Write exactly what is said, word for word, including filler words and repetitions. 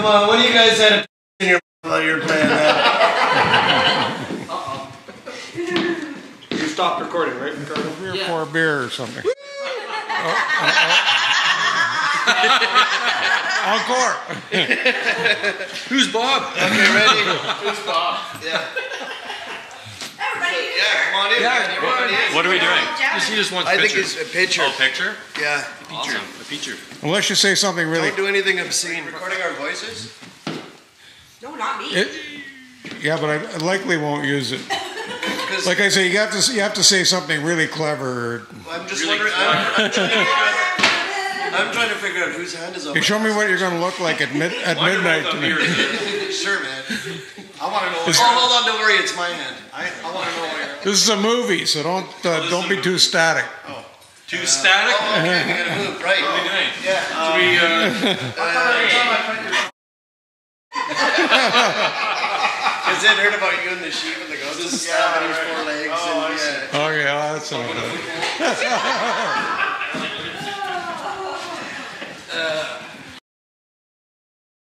on, what do you guys had in your while you were playing that? Uh-oh. You stopped recording, right, Ricardo? Three or yeah. four beer or something. oh, oh, oh. Encore. Who's Bob? Okay, ready? Who's Bob? Yeah. Everybody. Yeah, come on in. Yeah. Man. What, what are we doing? Yeah. Just, he just wants I picture. think it's a picture. Oh, picture? Yeah. A picture. A picture. Unless you say something really. Don't do anything obscene. Recording our voices? No, not me. It, yeah, but I likely won't use it. Like I say, you have to you have to say something really clever. I'm just Really wondering. I'm, I'm, trying to figure out, I'm trying to figure out whose hand is on. You show me what you're going to look like at mid at midnight tonight. Sure, man. I want to know. Oh, hold on, don't worry, it's my hand. I, I want to know where. This is a movie, so don't uh, don't be too static. Oh. Too static? Oh, okay, we gotta move, right? What are we doing? Yeah. Should we, uh... Because they'd heard about you and the sheep and the goats and stuff, and his four legs. Oh, and, I see. yeah. Okay, oh, that's not good.